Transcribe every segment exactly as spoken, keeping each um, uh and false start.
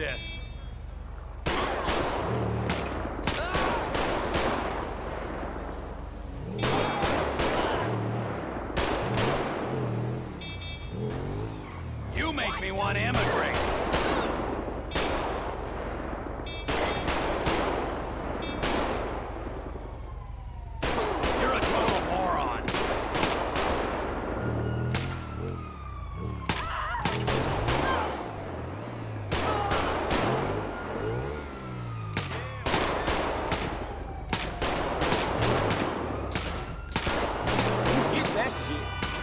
resist. You make me want to immigrate. You're a total moron. Get that shit.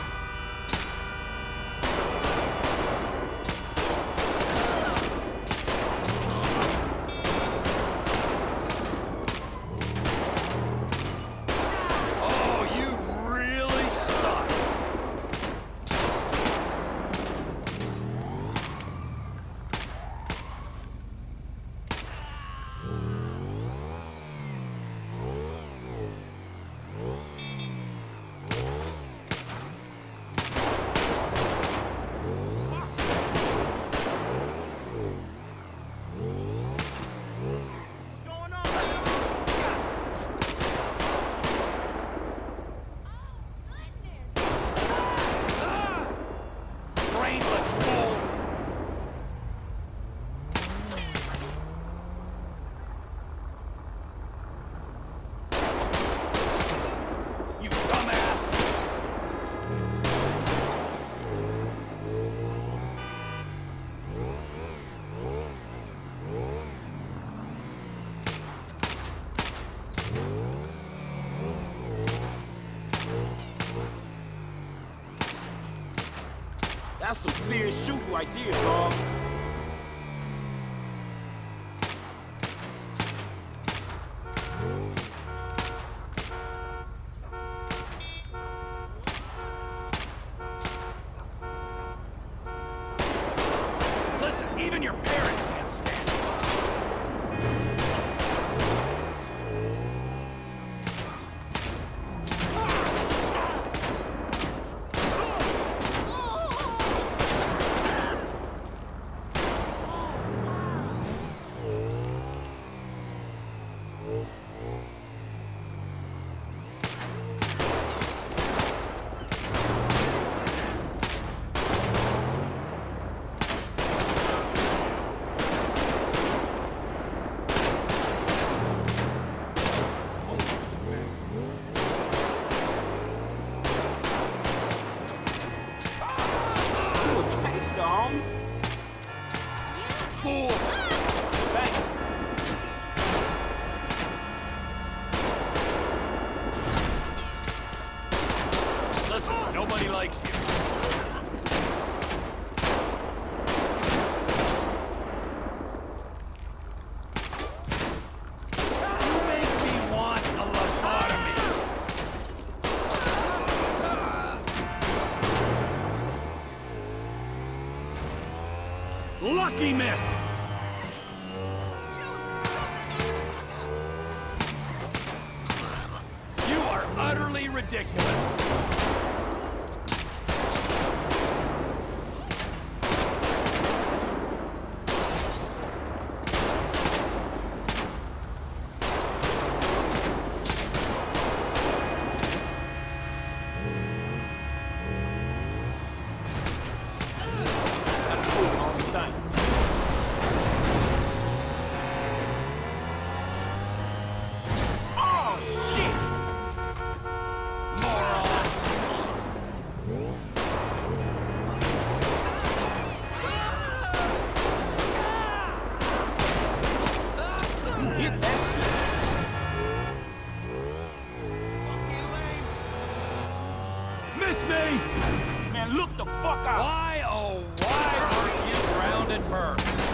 That's some serious shooting right there, dog. Listen, even your parents can't stand it. Stone. Fool! Thank you. Listen, nobody likes you. You make me want a lobotomy. Lucky miss! You are utterly ridiculous. That's cool, homie. Thank you. Oh, shit! Moron! You hit that shit. Miss me! Man, look the fuck out. Why, oh, why aren't you drowned in murk?